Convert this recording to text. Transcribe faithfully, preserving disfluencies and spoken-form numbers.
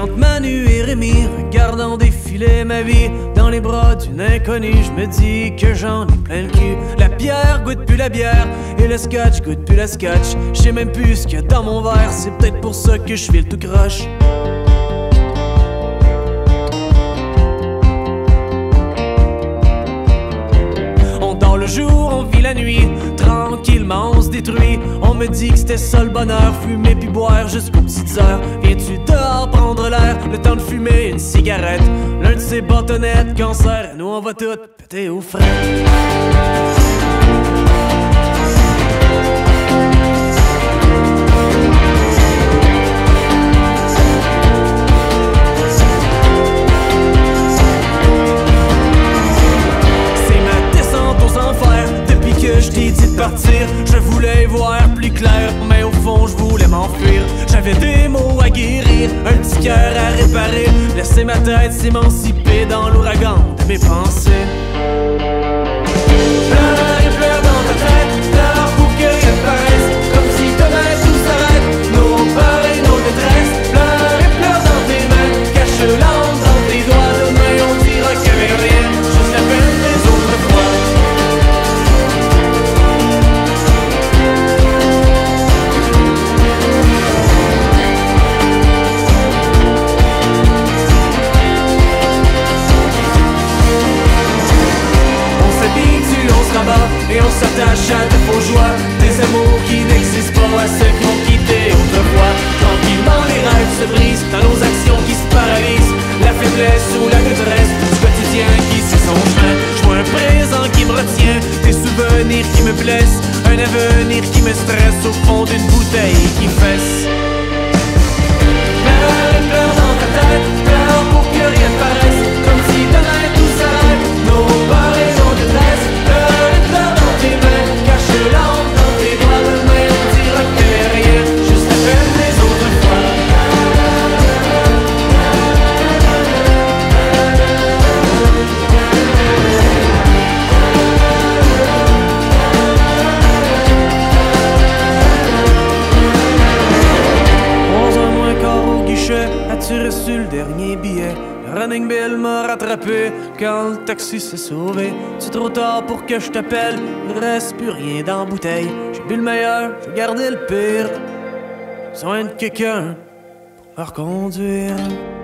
Entre Manu et Rémi, regardant défiler ma vie dans les bras d'une inconnue, je me dis que j'en ai plein le cul. La bière goûte plus la bière et le scotch goûte plus le scotch. Je sais même plus ce qu'il y a dans mon verre, c'est peut-être pour ça que je file tout croche. On dort le jour, on vit la nuit, tranquillement on se détruit. On me dit que c'était ça le bonheur, fumer puis boire jusqu'aux petites heures. Viens-tu dehors prendre l'air, le temps de fumer une cigarette? L'un de ces bâtonnettes cancer, nous on va tout péter aux frais. Je t'ai dit de partir, je voulais y voir plus clair, mais au fond je voulais m'enfuir. J'avais des mots à guérir, un petit cœur à réparer, laisser ma tête s'émanciper dans l'ouragan de mes pensées. Pleure et pleure dans ta tête, pleure pour que rien ne paraisse, comme si demain tout s'arrête, nos peurs et nos détresses. Pleure et pleure dans tes mains, cache l'âme dans tes doigts, demain on dira qu'il n'y avait rien, juste la peine des autres fois. Et on s'attache à de faux joies, des amours qui n'existent pas, à ceux qui ont quitté autrefois. Tranquillement les rêves se brisent, dans nos actions qui se paralysent, la faiblesse ou la détresse du quotidien qui suit son chemin. Je vois un présent qui me retient, des souvenirs qui me blessent, un avenir qui me stresse au fond d'une bouteille qui fesse. Pleure et pleure dans ta tête, pleure pour que rien ne paraisse, comme si demain tout s'arrête, nos peurs et nos détresses. Cache l'âme dans tes doigts, demain on dira qu'il n'y a rien, juste la peine des autres fois. onze heures moins quart au guichet, as-tu reçu le dernier billet? Le running bill m'a rattrapé quand le taxi s'est sauvé. C'est trop tard pour que je t'appelle, il reste plus rien dans la bouteille. J'ai bu le meilleur, j'ai gardé le pire. Besoin de quelqu'un pour me reconduire.